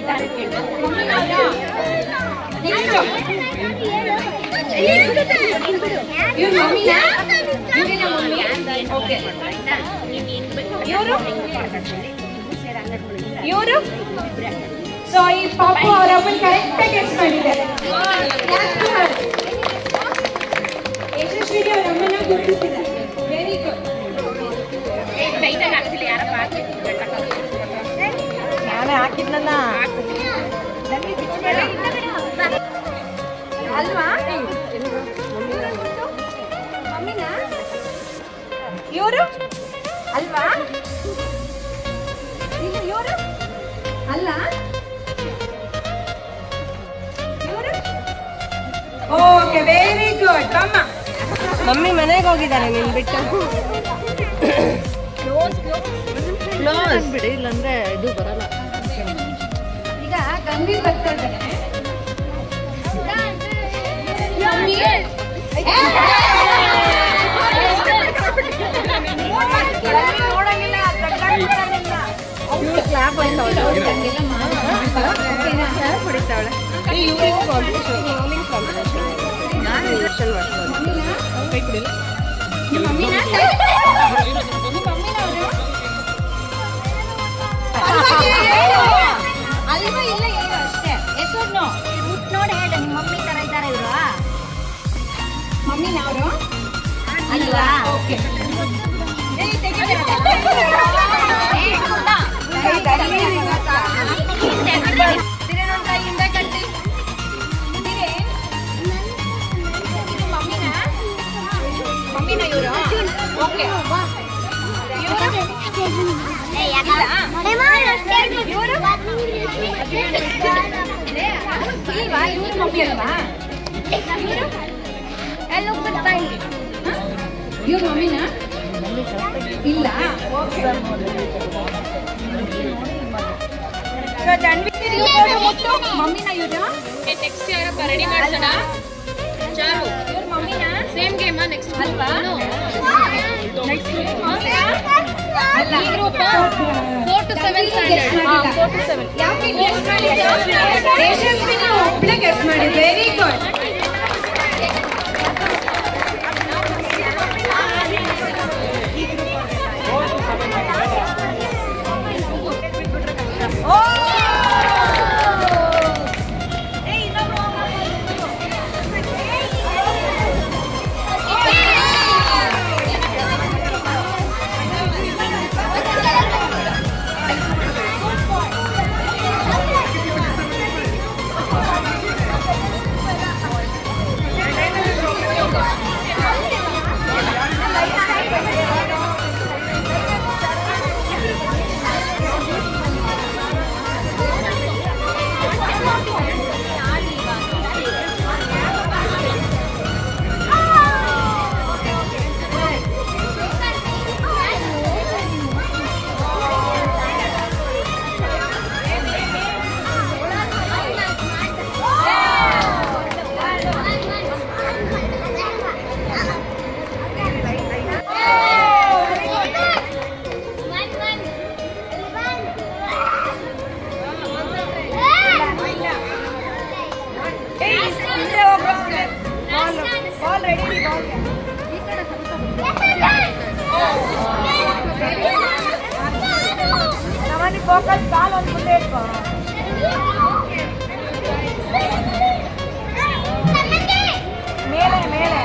ಇವರು ಸೊ ಈ ಪಾಪು ಅವರೊಬ್ಬರು ಕರೆಕ್ಟಾಗಿ ಗೆಸ್ ಮಾಡಿದ್ದಾರೆ. ಯಶಸ್ವಿ ಅವರಮ್ಮನ ಗುರುತಿಸಿದ್ದಾರೆ. Very good. ನಾನೇ ಹಾಕಿದ್ನಲ್ಲ ಅಲ್ವಾ? ಇವರು ಅಲ್ವಾ? ಇವರು ಅಲ್ಲ? ಇವರು ಓಕೆ ವೆರಿ ಗುಡ್. ಮಮ್ಮಿ ಮನೆಗೆ ಹೋಗಿದ್ದಾರೆ ನೀನ್ ಬಿಟ್ಟು. ಕ್ಲೋಸ್ ಬಿಡಿ ಇಲ್ಲಂದ್ರೆ ಇದು ಬರಲ್ಲ. ಈಗ ಗಂಭೀರ್ ಬರ್ತಾ ಇದ್ದಾರೆ. ಕ್ಲಾಪ್ ಹೊಡಿತಾವಳೆ. ಅಲ್ವಾ ಇಲ್ಲ ಏನು ಅಷ್ಟೇ. ಹೆಸರು ನೋಡಿ ಹೇಳಿ. ನಿಮ್ಮ ಮಮ್ಮಿ ತರ ಇದ್ದಾರೆ ಇವರು? ಮಮ್ಮಿನ ಅವರು ಅಲ್ವಾ? ಓಕೆ ಮಮ್ಮಿನ ಇವರು? ಓಕೆ ಇವ್ರ ಮಮ್ಮಿನ ಇಲ್ಲ. ಮಮ್ಮಿನ ಇವ್ರ ನೆಕ್ಸ್ಟ್ ಯಾರಪ್ಪ ರೆಡಿ ಮಾಡ್ಸೋಣ? ಚಾರು ಇವ್ರ ಮಮ್ಮಿನ ಸೇಮ್ ಗೇಮ್ ನೆಕ್ಸ್ಟ್ ಅಲ್ವಾ? ನೆಕ್ಸ್ಟ್ ಈ ಗ್ರೂಪ್ 4 to 7 ಸ್ಟ್ಯಾಂಡರ್ಡ್. 4 to 7 ಯಾಕೆ ಗೆಸ್ ಮಾಡಿದ್ರು? ಯಶಸ್ವಿನ ಒಬ್ಬಳೆ ಗೆಸ್ ಮಾಡಿ. Very good. Focus ball on bullet ball. Mele, mele.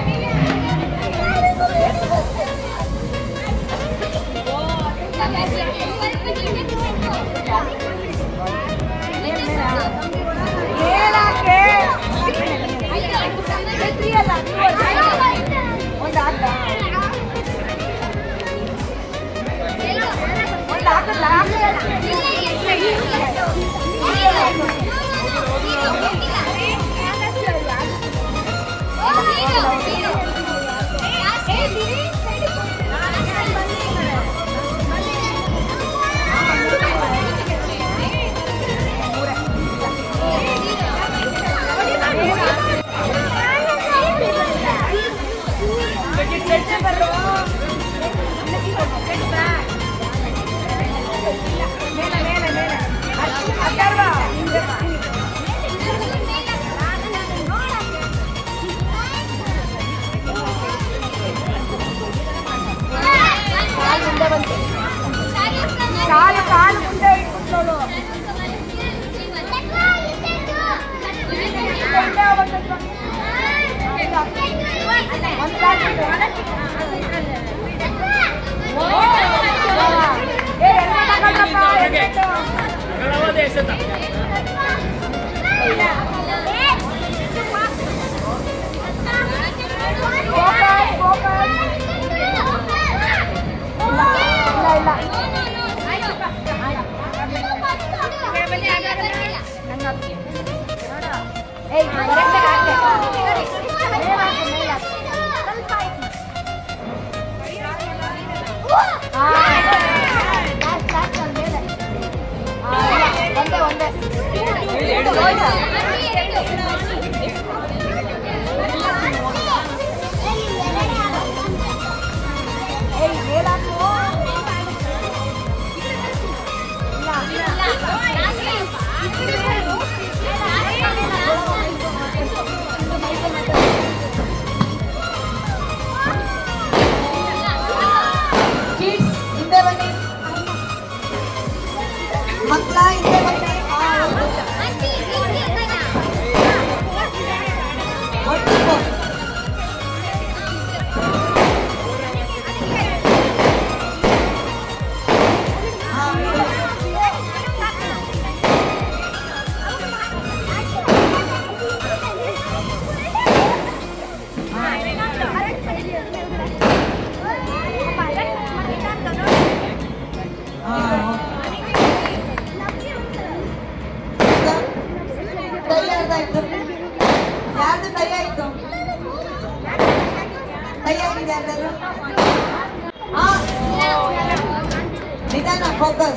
Nidana, focus.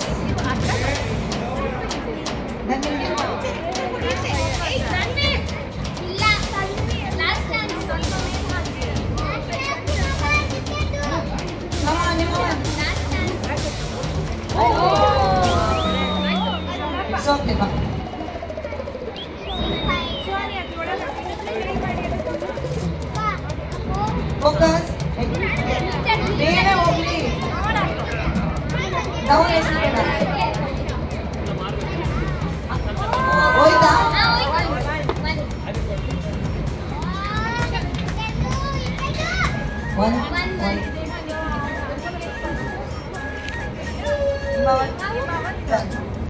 It's okay, bye. Focus. Mere ಹೋಗ್ಲಿ. Down ಎಸ್ಬಿಡ. ಹೋಯ್ತಾ? One. One.